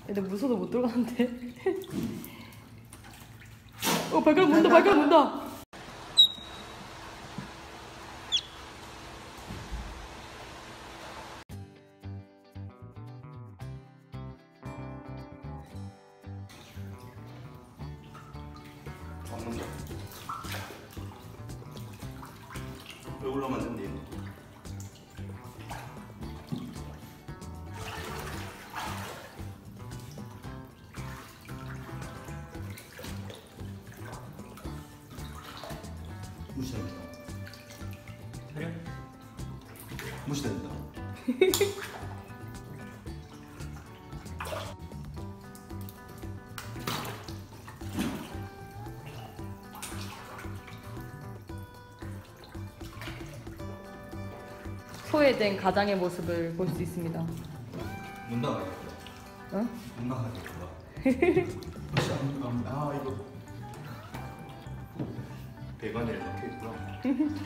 애들 무서워도 못 들어가는데. 발가락 문다, 발가락 문다. 왜 올라갔는데? 무시됩니다. 차려? 무시됩니다. 소외된 가장의 모습을 볼 수 있습니다. 문 나가야겠다. 어? 문 나가야겠다. 아 이거 배관에 이렇게 있구나.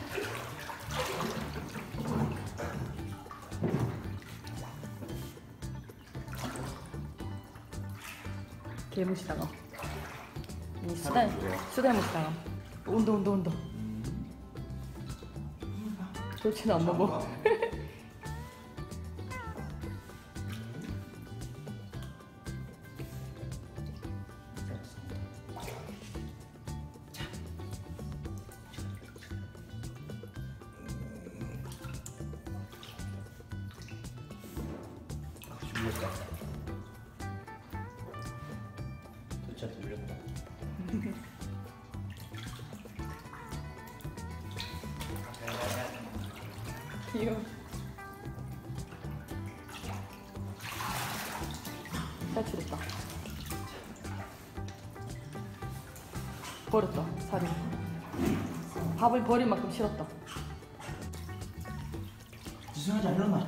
개무시다가 이 수달무시다가 온다. 그렇지는 안 먹어. 물렸다. 도대체 물렸다. 귀여워. 탈출했다. 버렸다, 살이. 밥을 버릴 만큼 싫었다. 지성하지 않나?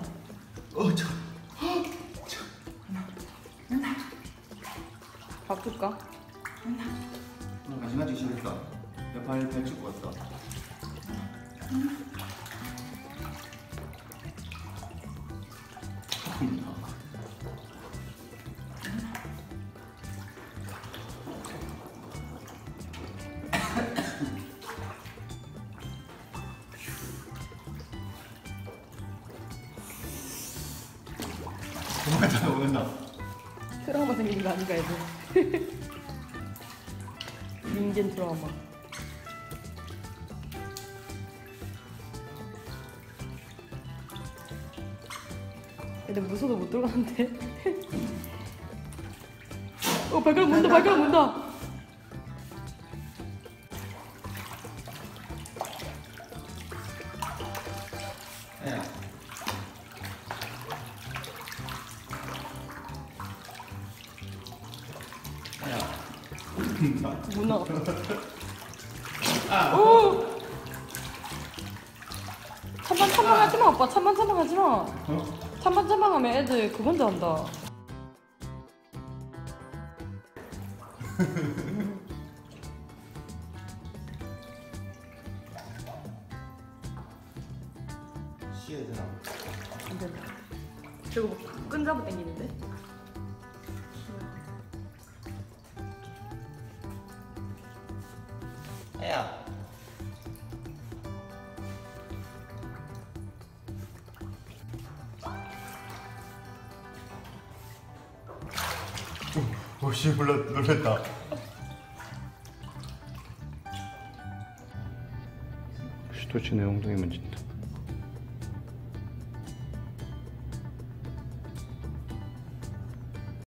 밥 줄까? 나 마지막에 시작했다. 발 찍고 왔다. 도망갔다 오는다. 트라우마 생기는 거 아닌가 애들. 인間트라우마. 애들 무서워도 못 들어가는데. 발가락 문다, 발가락 문다. 야. 문어. 오! 찬반 하지마 오빠. 찬반 하지마. 찬반 하면 애들 그건 줄 안다. 쉬어야 되나? 안 된다. 저거 뭐 끈잡아 당기는데? 야. 오씨 놀랬다. 도대체 내 엉덩이 만진다.